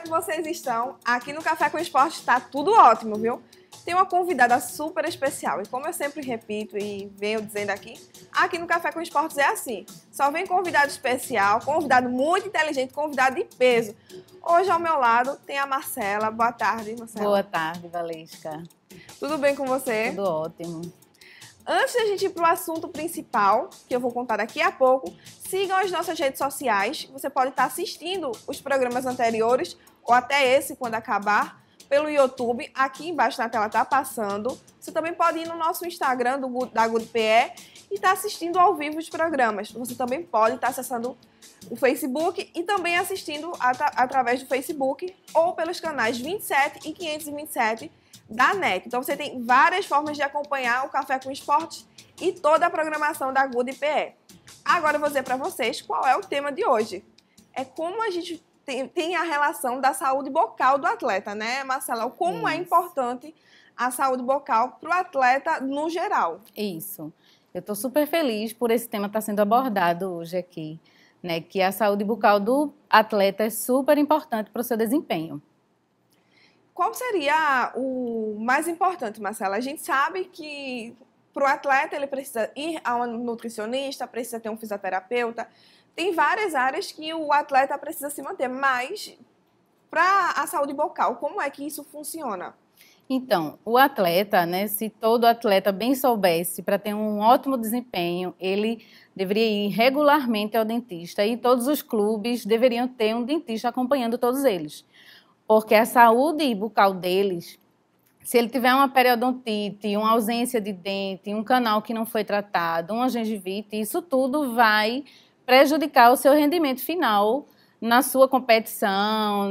que vocês estão? Aqui no Café com Esporte está tudo ótimo, viu? Tem uma convidada super especial e como eu sempre repito e venho dizendo aqui no Café com Esportes é assim. Só vem convidado especial, convidado muito inteligente, convidado de peso. Hoje ao meu lado tem a Marcela. Boa tarde, Marcela. Boa tarde, Valesca. Tudo bem com você? Tudo ótimo. Antes da gente ir para o assunto principal, que eu vou contar daqui a pouco, sigam as nossas redes sociais. Você pode estar assistindo os programas anteriores ou até esse quando acabar pelo YouTube. Aqui embaixo na tela está passando. Você também pode ir no nosso Instagram da GoodPE e estar assistindo ao vivo os programas. Você também pode estar acessando o Facebook e também assistindo através do Facebook ou pelos canais 27 e 527 da NET. Então você tem várias formas de acompanhar o Café com Esportes e toda a programação da GoodPE. Agora eu vou dizer para vocês qual é o tema de hoje. É como a gente tem a relação da saúde bucal do atleta, né, Marcela? Como é importante a saúde bucal para o atleta no geral. Isso. Eu estou super feliz por esse tema estar sendo abordado hoje aqui, né? Que a saúde bucal do atleta é super importante para o seu desempenho. Qual seria o mais importante, Marcela? A gente sabe que para o atleta ele precisa ir a um nutricionista, precisa ter um fisioterapeuta. Tem várias áreas que o atleta precisa se manter, mas para a saúde bucal, como é que isso funciona? Então, o atleta, né? Se todo atleta bem soubesse, para ter um ótimo desempenho, ele deveria ir regularmente ao dentista e todos os clubes deveriam ter um dentista acompanhando todos eles. Porque a saúde bucal deles, se ele tiver uma periodontite, uma ausência de dente, um canal que não foi tratado, uma gengivite, isso tudo vai prejudicar o seu rendimento final na sua competição,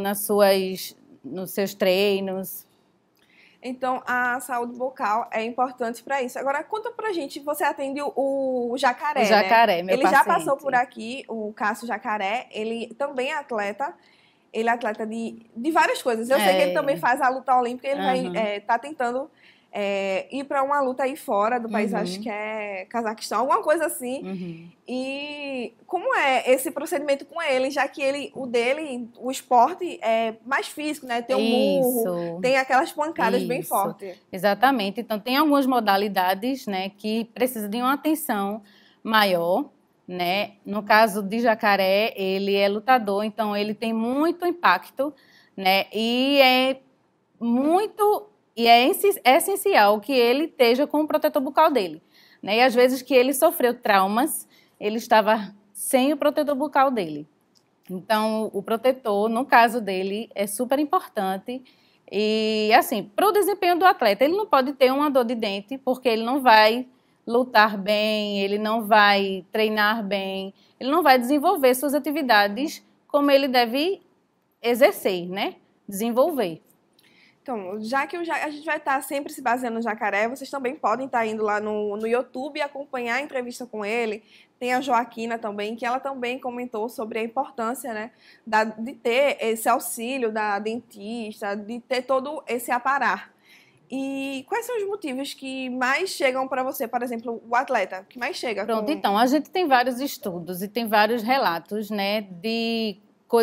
nos seus treinos. Então, a saúde bucal é importante para isso. Agora, conta pra gente, você atende o Jacaré, O Jacaré, né? meu Ele paciente. já passou por aqui, o Cássio Jacaré, ele também é atleta. Ele é atleta de várias coisas. Eu sei que ele também faz a luta olímpica. Ele vai tá tentando ir para uma luta aí fora do país, acho que é Cazaquistão, alguma coisa assim. E como é esse procedimento com ele, já que o esporte é mais físico, né? Tem um murro, tem aquelas pancadas bem fortes. Exatamente. Então, tem algumas modalidades, né, que precisam de uma atenção maior. Né? No caso de Jacaré, ele é lutador, então ele tem muito impacto, né? E é essencial que ele esteja com o protetor bucal dele, né? E às vezes que ele sofreu traumas, ele estava sem o protetor bucal dele. Então, o protetor, no caso dele, é super importante. E, assim, para o desempenho do atleta, ele não pode ter uma dor de dente, porque ele não vai lutar bem, ele não vai treinar bem, ele não vai desenvolver suas atividades como ele deve exercer, né? Desenvolver. Então, já que a gente vai estar sempre se baseando no Jacaré, vocês também podem estar indo lá no YouTube e acompanhar a entrevista com ele. Tem a Joaquina também, que ela também comentou sobre a importância, né, de ter esse auxílio da dentista, de ter todo esse aparato. E quais são os motivos que mais chegam para você, por exemplo, o atleta, que mais chega? Pronto, então, a gente tem vários estudos e tem vários relatos, né, de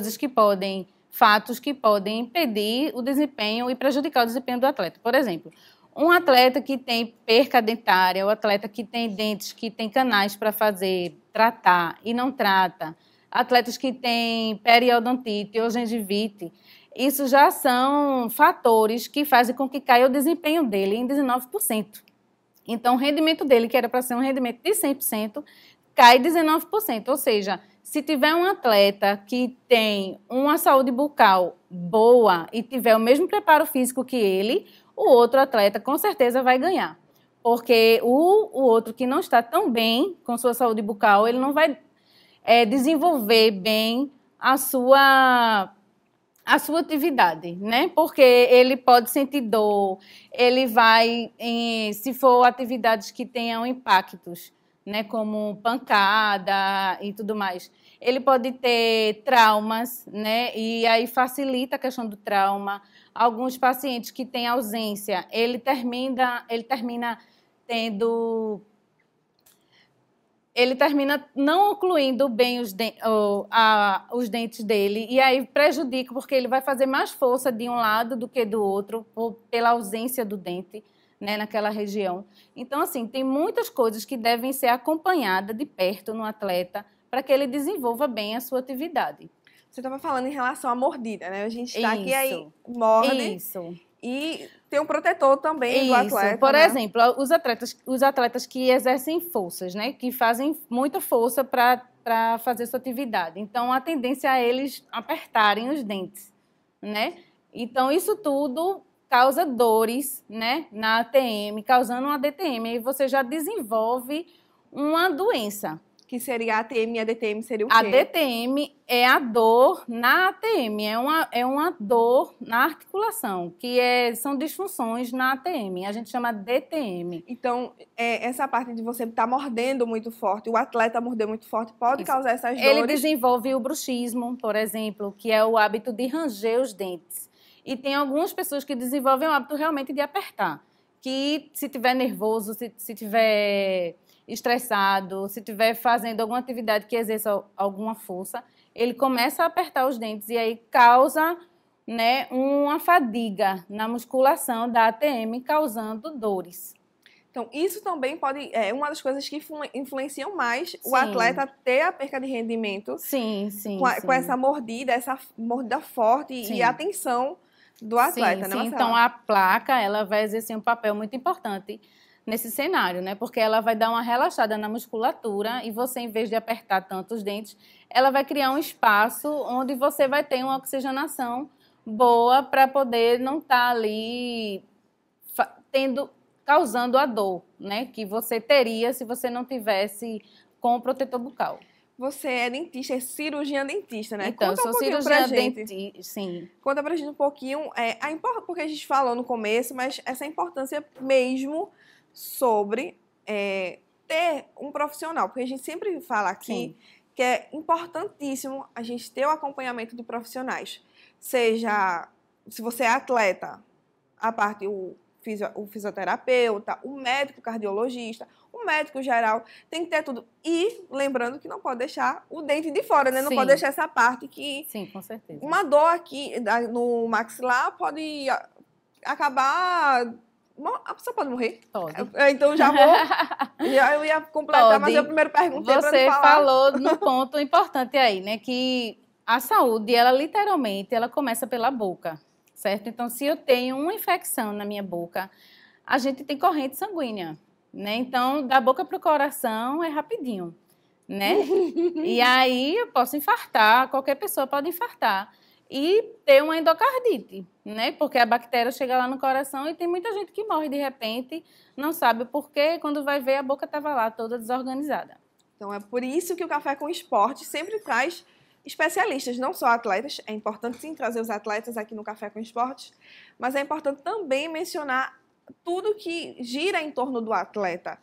fatos que podem impedir o desempenho e prejudicar o desempenho do atleta. Por exemplo, um atleta que tem perca dentária, o atleta que tem dentes, que tem canais para tratar e não trata, atletas que têm periodontite ou gengivite, isso já são fatores que fazem com que caia o desempenho dele em 19%. Então, o rendimento dele, que era para ser um rendimento de 100%, cai 19%. Ou seja, se tiver um atleta que tem uma saúde bucal boa e tiver o mesmo preparo físico que ele, o outro atleta com certeza vai ganhar. Porque o outro que não está tão bem com sua saúde bucal, ele não vai desenvolver bem a sua atividade, né? Porque ele pode sentir dor, ele vai, se for atividades que tenham impactos, né? Como pancada e tudo mais, ele pode ter traumas, né? E aí facilita a questão do trauma. Alguns pacientes que têm ausência, ele termina tendo ele termina não ocluindo bem os dentes dele, e aí prejudica, porque ele vai fazer mais força de um lado do que do outro, pela ausência do dente, né, naquela região. Então, assim, tem muitas coisas que devem ser acompanhadas de perto no atleta para que ele desenvolva bem a sua atividade. Você estava falando em relação à mordida, né? A gente está aqui, aí morde. Isso. E tem um protetor também do atleta. Por né? exemplo, os atletas que exercem forças, né? Que fazem muita força para fazer sua atividade. Então, a tendência é eles apertarem os dentes, né? Então, isso tudo causa dores, né? Na ATM, causando uma DTM. Aí você já desenvolve uma doença. Que seria a ATM e a DTM seria o quê? A DTM é a dor na ATM, é uma dor na articulação, são disfunções na ATM, a gente chama DTM. Então, essa parte de você estar mordendo muito forte, o atleta morder muito forte, pode causar essas dores? Ele desenvolve o bruxismo, por exemplo, que é o hábito de ranger os dentes. E tem algumas pessoas que desenvolvem o hábito realmente de apertar, que se tiver nervoso, se tiver estressado, se estiver fazendo alguma atividade que exerça alguma força, ele começa a apertar os dentes e aí causa, né, uma fadiga na musculação da ATM, causando dores. Então, isso também é uma das coisas que influenciam mais o atleta ter a perca de rendimento. Com essa mordida forte e a tensão do atleta, né, Marcela? Então, a placa, ela vai exercer um papel muito importante nesse cenário, né? Porque ela vai dar uma relaxada na musculatura e você, em vez de apertar tanto os dentes, ela vai criar um espaço onde você vai ter uma oxigenação boa para poder não estar ali causando a dor, né? Que você teria se você não tivesse com o protetor bucal. Você é dentista, é cirurgiã dentista, né? Então, eu sou cirurgiã dentista, sim. Conta pra gente um pouquinho, porque a gente falou no começo, mas essa importância mesmo sobre ter um profissional, porque a gente sempre fala aqui que é importantíssimo a gente ter o acompanhamento de profissionais, seja, se você é atleta, o fisioterapeuta, o médico cardiologista, o médico geral, tem que ter tudo. E lembrando que não pode deixar o dente de fora, né? Não pode deixar essa parte que... Sim, com certeza. Uma dor aqui no maxilar pode acabar... A pessoa pode morrer? Pode. Então eu ia completar, mas eu primeiro perguntei para Você falar. falou num ponto importante aí, né? Que a saúde, ela literalmente, ela começa pela boca, certo? Então, se eu tenho uma infecção na minha boca, a gente tem corrente sanguínea, né? Então, da boca para o coração é rapidinho, né? E aí eu posso infartar, qualquer pessoa pode infartar. E ter uma endocardite, né? Porque a bactéria chega lá no coração e tem muita gente que morre de repente, não sabe o porquê, quando vai ver a boca estava lá toda desorganizada. Então é por isso que o Café com Esporte sempre traz especialistas, não só atletas. É importante sim trazer os atletas aqui no Café com Esporte, mas é importante também mencionar tudo que gira em torno do atleta.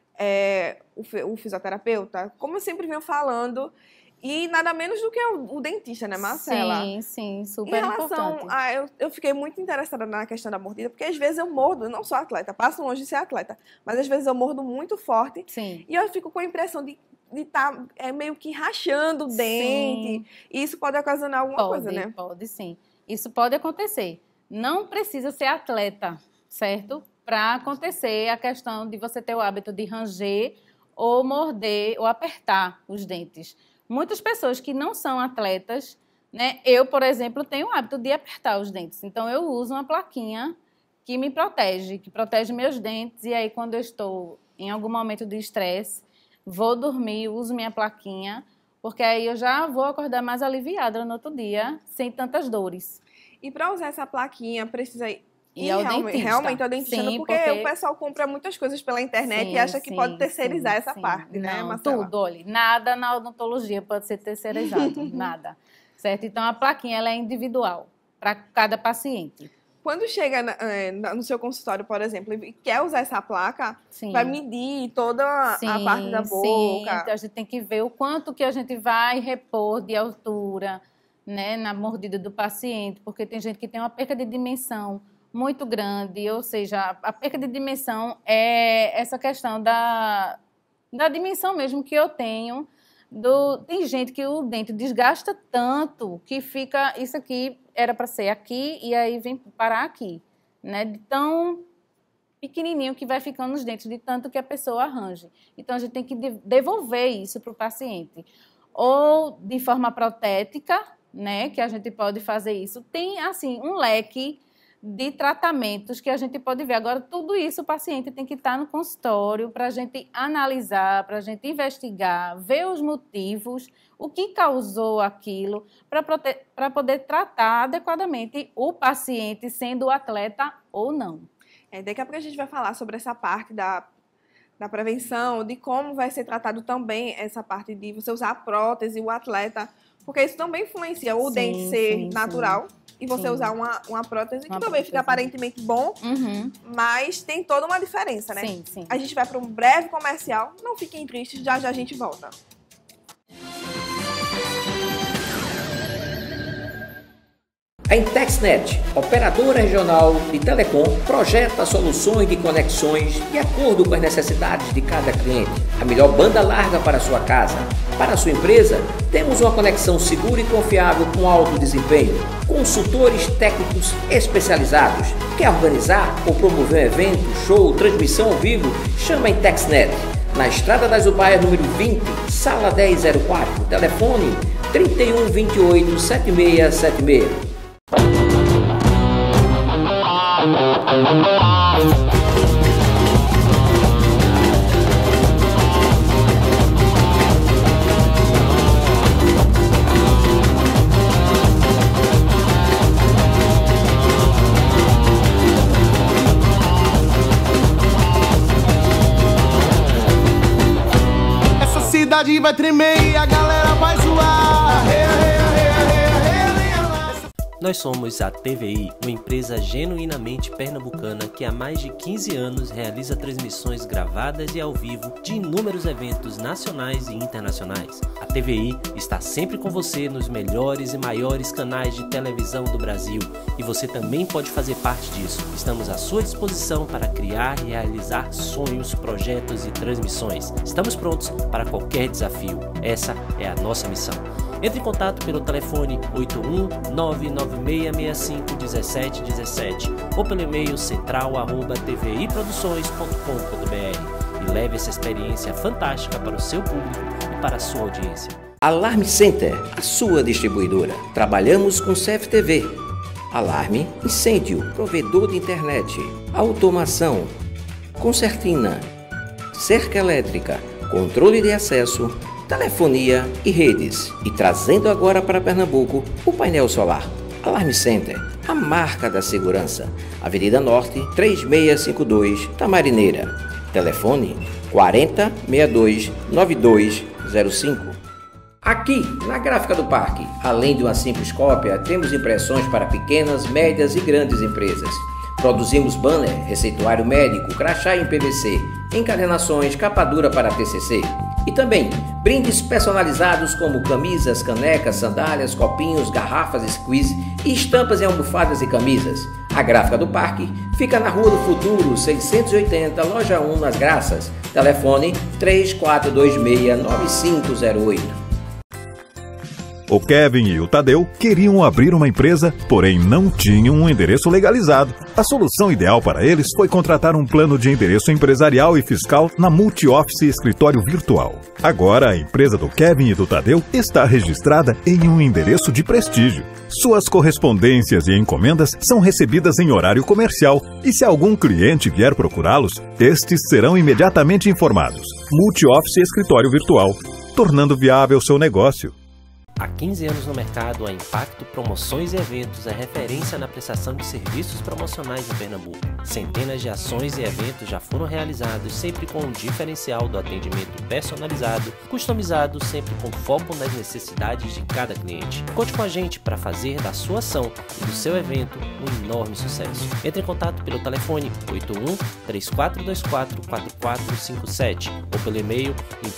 O fisioterapeuta, como eu sempre venho falando, e nada menos do que o dentista, né, Marcela? Sim, super importante. Em relação eu fiquei muito interessada na questão da mordida, porque às vezes eu mordo, não sou atleta, passo longe de ser atleta, mas às vezes eu mordo muito forte. Sim. E eu fico com a impressão de estar meio que rachando o dente. E isso pode ocasionar alguma coisa, né? Pode sim. Isso pode acontecer. Não precisa ser atleta, certo? Para acontecer a questão de você ter o hábito de ranger ou morder ou apertar os dentes. Muitas pessoas que não são atletas, né? Eu, por exemplo, tenho o hábito de apertar os dentes. Então, eu uso uma plaquinha que me protege, que protege meus dentes. E aí, quando eu estou em algum momento de estresse, vou dormir, uso minha plaquinha, porque aí eu já vou acordar mais aliviada no outro dia, sem tantas dores. E para usar essa plaquinha, precisa ir realmente ao dentista, sim, porque o pessoal compra muitas coisas pela internet e acha que pode terceirizar essa parte, né, Marcela? Tudo, olha, nada na odontologia pode ser terceirizado, nada, certo? Então, a plaquinha ela é individual para cada paciente. Quando chega no seu consultório, por exemplo, e quer usar essa placa, vai medir toda a parte da boca. Sim, então a gente tem que ver o quanto que a gente vai repor de altura, né, na mordida do paciente, porque tem gente que tem uma perca de dimensão muito grande, ou seja, a perca de dimensão é essa questão da dimensão mesmo que eu tenho. Tem gente que o dente desgasta tanto que fica, isso aqui era para ser aqui e aí vem parar aqui, né? De tão pequenininho que vai ficando os dentes, de tanto que a pessoa arranje. Então, a gente tem que devolver isso para o paciente. Ou de forma protética, né? Que a gente pode fazer isso. Tem, assim, um leque de tratamentos que a gente pode ver. Agora, tudo isso o paciente tem que estar no consultório para a gente analisar, para a gente investigar, ver os motivos, o que causou aquilo, para poder tratar adequadamente o paciente, sendo o atleta ou não. Daqui a pouco a gente vai falar sobre essa parte da prevenção, de como vai ser tratado também essa parte de você usar a prótese, o atleta, porque isso também influencia o dente ser natural. E você usar uma prótese que também fica aparentemente bom, mas tem toda uma diferença, né? Sim, sim. A gente vai para um breve comercial. Não fiquem tristes, já já a gente volta. A Intexnet, operadora regional de telecom, projeta soluções de conexões de acordo com as necessidades de cada cliente. A melhor banda larga para a sua casa. Para a sua empresa, temos uma conexão segura e confiável com alto desempenho. Consultores técnicos especializados. Quer organizar ou promover um evento, show, transmissão ao vivo? Chama a Intexnet. Na Estrada das Ubaias, número 20, sala 1004, telefone 31 28 7676. Essa cidade vai tremer e a galera vai zoar. Nós somos a TVI, uma empresa genuinamente pernambucana que há mais de 15 anos realiza transmissões gravadas e ao vivo de inúmeros eventos nacionais e internacionais. A TVI está sempre com você nos melhores e maiores canais de televisão do Brasil e você também pode fazer parte disso. Estamos à sua disposição para criar e realizar sonhos, projetos e transmissões. Estamos prontos para qualquer desafio. Essa é a nossa missão. Entre em contato pelo telefone 81-99665-1717 ou pelo e-mail central@tviproduções.com.br e leve essa experiência fantástica para o seu público e para a sua audiência. Alarme Center, a sua distribuidora. Trabalhamos com CFTV, alarme, incêndio, provedor de internet, automação, concertina, cerca elétrica, controle de acesso, telefonia e redes. E trazendo agora para Pernambuco o painel solar. Alarme Center, a marca da segurança. Avenida Norte, 3652, Tamarineira. Telefone 4062-9205. Aqui, na Gráfica do Parque, além de uma simples cópia, temos impressões para pequenas, médias e grandes empresas. Produzimos banner, receituário médico, crachá em PVC, encadernações, capa dura para TCC. E também brindes personalizados como camisas, canecas, sandálias, copinhos, garrafas, squeeze e estampas em almofadas e camisas. A Gráfica do Parque fica na Rua do Futuro, 680, Loja 1, nas Graças. Telefone 3426-9508. O Kevin e o Tadeu queriam abrir uma empresa, porém não tinham um endereço legalizado. A solução ideal para eles foi contratar um plano de endereço empresarial e fiscal na Multi-Office Escritório Virtual. Agora, a empresa do Kevin e do Tadeu está registrada em um endereço de prestígio. Suas correspondências e encomendas são recebidas em horário comercial e se algum cliente vier procurá-los, estes serão imediatamente informados. Multi-Office Escritório Virtual, tornando viável seu negócio. Há 15 anos no mercado, a Impacto Promoções e Eventos é referência na prestação de serviços promocionais em Pernambuco. Centenas de ações e eventos já foram realizados, sempre com um diferencial do atendimento personalizado, customizado, sempre com foco nas necessidades de cada cliente. Conte com a gente para fazer da sua ação e do seu evento um enorme sucesso. Entre em contato pelo telefone 81-3424-4457 ou pelo e-mail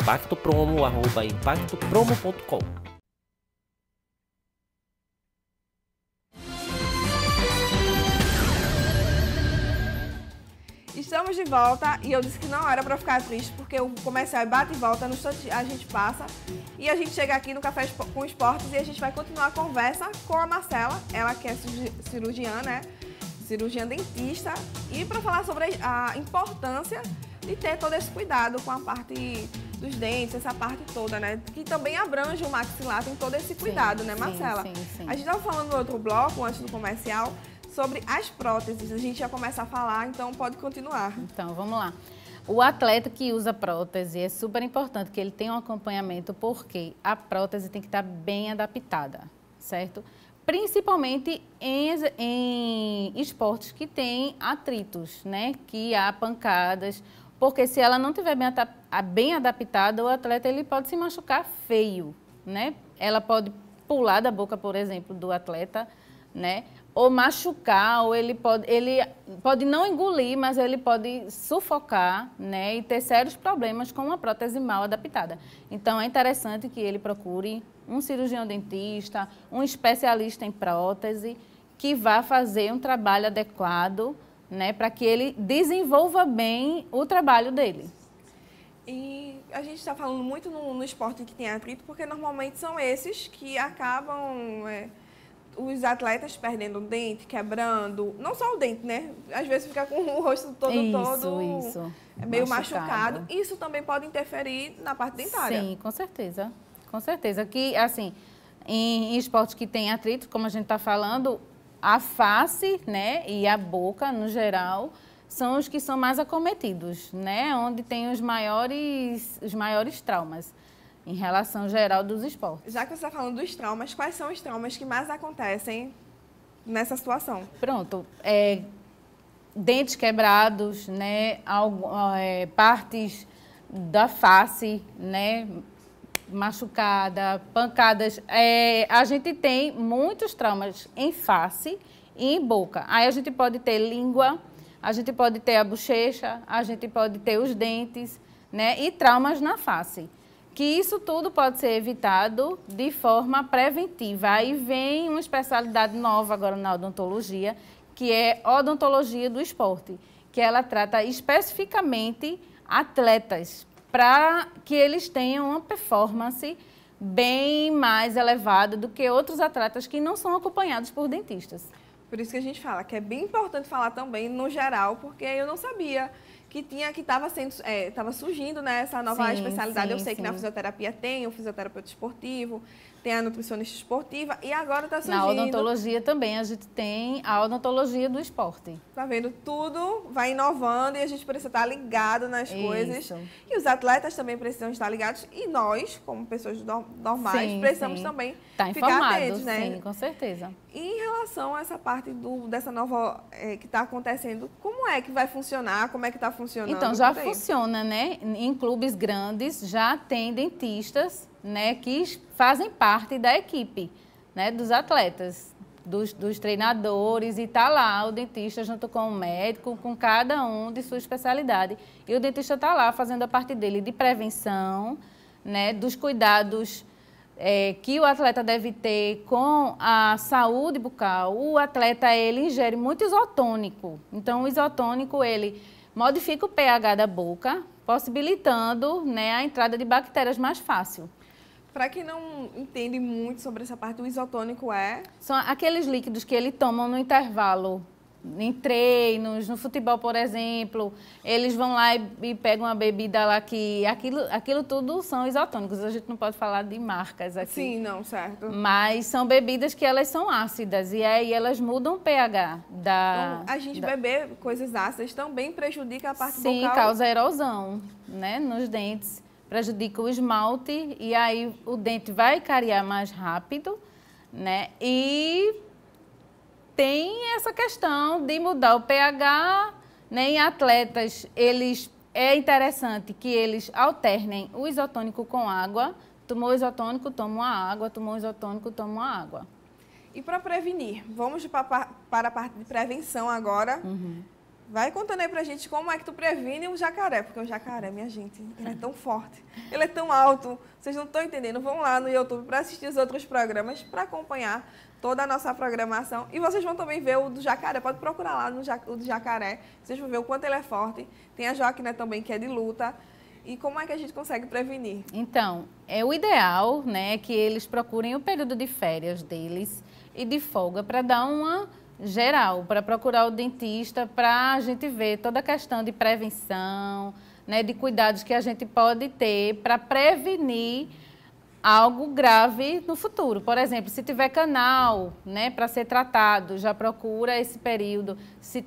impactopromo@impactopromo.com. Estamos de volta e eu disse que não era para ficar triste, porque o comercial é bate e volta, no instante a gente passa e a gente chega aqui no Café com Esportes e a gente vai continuar a conversa com a Marcela, ela que é cirurgiã, né? Cirurgiã dentista, e para falar sobre a importância de ter todo esse cuidado com a parte dos dentes, essa parte toda, né? Que também abrange o maxilar, tem todo esse cuidado, né, Marcela? Sim. A gente estava falando no outro bloco, antes do comercial, sobre as próteses. A gente já começa a falar, então pode continuar. Então, vamos lá. O atleta que usa prótese é super importante que ele tenha um acompanhamento, porque a prótese tem que estar bem adaptada, certo? Principalmente em esportes que têm atritos, né? Que há pancadas, porque se ela não estiver bem adaptada, o atleta ele pode se machucar feio, né? Ela pode pular da boca, por exemplo, do atleta, né? Ou machucar, ou ele pode não engolir, mas ele pode sufocar, né? E ter sérios problemas com uma prótese mal adaptada. Então, é interessante que ele procure um cirurgião dentista, um especialista em prótese, que vá fazer um trabalho adequado, né? Para que ele desenvolva bem o trabalho dele. E a gente está falando muito no esporte que tem atrito, porque normalmente são esses que acabam... os atletas perdendo o dente, quebrando, não só o dente, né? Às vezes fica com o rosto todo meio machucado. Isso também pode interferir na parte dentária. Sim, com certeza. Com certeza. Que, assim, em esportes que tem atrito, como a gente está falando, a face, né, e a boca, no geral, são os que são mais acometidos, né? Onde tem os maiores traumas em relação geral dos esportes. Já que você está falando dos traumas, quais são os traumas que mais acontecem nessa situação? Pronto. Dentes quebrados, né? Partes da face, né? Machucada, pancadas. A gente tem muitos traumas em face e em boca. Aí a gente pode ter língua, a gente pode ter a bochecha, a gente pode ter os dentes, né? E traumas na face. Que isso tudo pode ser evitado de forma preventiva. Aí vem uma especialidade nova agora na odontologia, que é odontologia do esporte, que ela trata especificamente atletas, para que eles tenham uma performance bem mais elevada do que outros atletas que não são acompanhados por dentistas. Por isso que a gente fala que é bem importante falar também no geral, porque eu não sabia que estava surgindo, né, essa nova especialidade. Eu sei que na fisioterapia tem o fisioterapeuta esportivo, tem a nutricionista esportiva e agora está surgindo... Na odontologia também a gente tem a odontologia do esporte. Tá vendo? Tudo vai inovando e a gente precisa estar ligado nas coisas. E os atletas também precisam estar ligados e nós, como pessoas normais, precisamos também ficar atentos, né? Sim, com certeza. E em relação a essa parte dessa nova que está acontecendo, como é que vai funcionar? Como é que está funcionando? Então, já funciona, né? Em clubes grandes já tem dentistas, né, que fazem parte da equipe, né, dos atletas, dos treinadores, e está lá o dentista junto com o médico, com cada um de sua especialidade. E o dentista está lá fazendo a parte dele de prevenção, né, dos cuidados que o atleta deve ter com a saúde bucal. O atleta, ele ingere muito isotônico. Então, o isotônico, ele modifica o pH da boca, possibilitando, né, a entrada de bactérias mais fácil. Para quem não entende muito sobre essa parte, o isotônico são aqueles líquidos que eles tomam no intervalo, em treinos, no futebol, por exemplo. Eles vão lá e pegam uma bebida lá que... Aquilo tudo são isotônicos. A gente não pode falar de marcas aqui. Sim, não, certo. Mas são bebidas que elas são ácidas e aí elas mudam o pH da... Então, a gente beber coisas ácidas também prejudica a parte bucal? Sim, causa erosão, né, nos dentes. Prejudica o esmalte e aí o dente vai cariar mais rápido, né? E tem essa questão de mudar o pH, né? Em atletas, é interessante que eles alternem o isotônico com água. Tomou isotônico, toma uma água. Tomou isotônico, toma uma água. E para prevenir, vamos para a parte de prevenção agora. Vai contando aí pra gente como é que tu previne o jacaré, porque o jacaré, minha gente, ele é tão forte, ele é tão alto, vocês não estão entendendo. Vão lá no YouTube para assistir os outros programas, para acompanhar toda a nossa programação. E vocês vão também ver o do jacaré, pode procurar lá o do jacaré, vocês vão ver o quanto ele é forte. Tem a Joaquina também, que é de luta. E como é que a gente consegue prevenir? Então, é o ideal, né, que eles procurem o período de férias deles e de folga para dar uma geral, para procurar o dentista, para a gente ver toda a questão de prevenção, né, de cuidados que a gente pode ter para prevenir algo grave no futuro. Por exemplo, se tiver canal, né, para ser tratado, já procura esse período. Se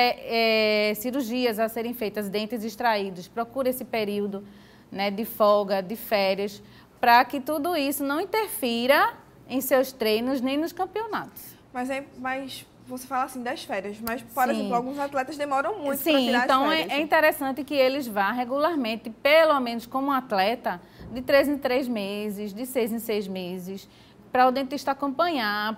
tiver cirurgias a serem feitas, dentes extraídos, procura esse período, né, de folga, de férias, para que tudo isso não interfira em seus treinos nem nos campeonatos. Mas você fala assim das férias, mas, por exemplo, alguns atletas demoram muito para Sim, tirar então as férias. É interessante que eles vá regularmente, pelo menos como atleta, de 3 em 3 meses, de 6 em 6 meses, para o dentista acompanhar,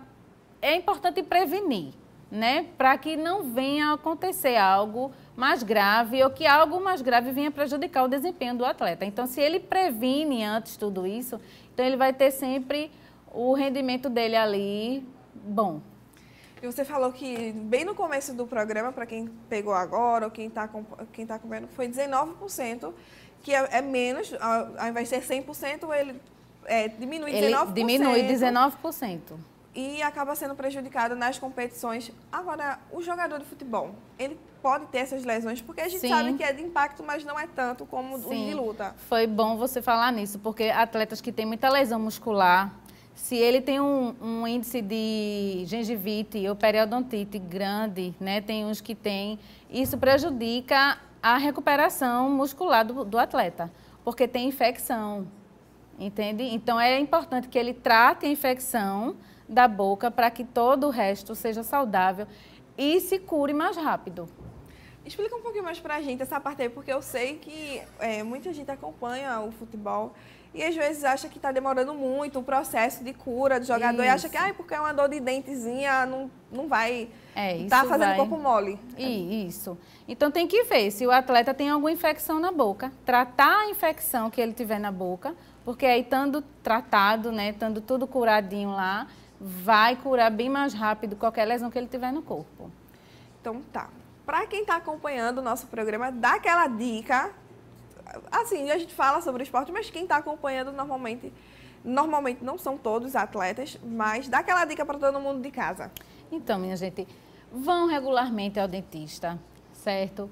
É importante prevenir, né? Para que não venha a acontecer algo mais grave ou que algo mais grave venha prejudicar o desempenho do atleta. Então, se ele previne antes tudo isso, então ele vai ter sempre o rendimento dele ali bom. E você falou que bem no começo do programa, para quem pegou agora ou quem está acompanhando, foi 19%, que é menos, ao invés de ser 100%, ele diminui 19%. Ele diminui 19%. E acaba sendo prejudicado nas competições. Agora, o jogador de futebol, ele pode ter essas lesões, porque a gente sabe que é de impacto, mas não é tanto como os de luta. Foi bom você falar nisso, porque atletas que têm muita lesão muscular, se ele tem um índice de gengivite ou periodontite grande, né, tem uns que têm, isso prejudica a recuperação muscular do atleta, porque tem infecção, entende? Então, é importante que ele trate a infecção da boca para que todo o resto seja saudável e se cure mais rápido. Explica um pouquinho mais pra gente essa parte aí, porque eu sei que muita gente acompanha o futebol e às vezes acha que está demorando muito o processo de cura do jogador. Isso. E acha que porque é uma dor de dentezinha, não vai estar fazendo corpo mole. Isso. Então tem que ver se o atleta tem alguma infecção na boca, tratar a infecção que ele tiver na boca, porque aí estando tratado, né, estando tudo curadinho lá, vai curar bem mais rápido qualquer lesão que ele tiver no corpo. Então tá. Para quem está acompanhando o nosso programa, dá aquela dica. Assim, a gente fala sobre o esporte, mas quem está acompanhando normalmente não são todos atletas, mas dá aquela dica para todo mundo de casa. Então, minha gente, vão regularmente ao dentista, certo?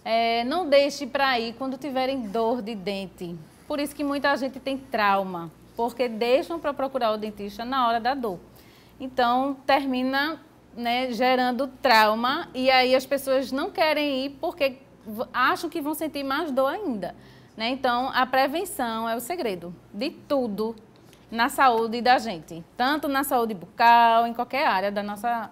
Não deixe para ir quando tiverem dor de dente. Por isso que muita gente tem trauma, porque deixam para procurar o dentista na hora da dor. Então, termina, né, gerando trauma e aí as pessoas não querem ir porque acham que vão sentir mais dor ainda, né? Então, a prevenção é o segredo de tudo na saúde da gente, tanto na saúde bucal, em qualquer área da nossa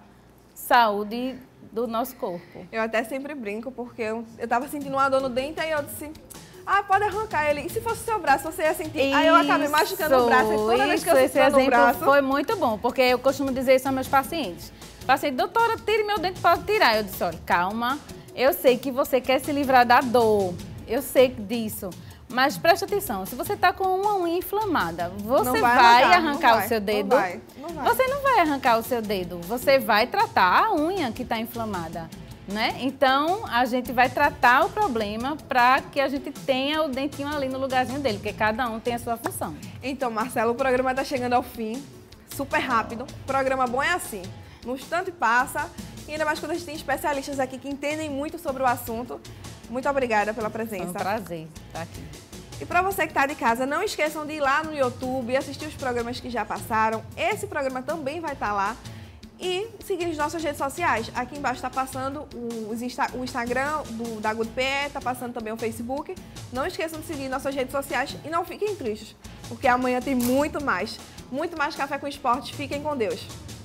saúde do nosso corpo. Eu até sempre brinco, porque eu estava sentindo uma dor no dente, aí eu disse, pode arrancar ele. E se fosse o seu braço, você ia sentir? Aí eu acabei machucando o braço, toda vez que eu esse exemplo foi muito bom, porque eu costumo dizer isso aos meus pacientes. Paciente, doutora, tire meu dente, pode tirar. Eu disse, olha, calma. Eu sei que você quer se livrar da dor, eu sei disso, mas preste atenção, se você está com uma unha inflamada, você vai arrancar o seu dedo? Não vai. Você não vai arrancar o seu dedo, você vai tratar a unha que está inflamada, né? Então, a gente vai tratar o problema para que a gente tenha o dentinho ali no lugarzinho dele, porque cada um tem a sua função. Então, Marcelo, o programa está chegando ao fim, super rápido, o programa bom é assim, no instante passa. E ainda mais quando a gente tem especialistas aqui que entendem muito sobre o assunto. Muito obrigada pela presença. É um prazer estar aqui. E para você que está de casa, não esqueçam de ir lá no YouTube e assistir os programas que já passaram. Esse programa também vai estar lá. E seguir as nossas redes sociais. Aqui embaixo está passando o Instagram da GoodPE, está passando também o Facebook. Não esqueçam de seguir nossas redes sociais e não fiquem tristes, porque amanhã tem muito mais Café com Esporte. Fiquem com Deus.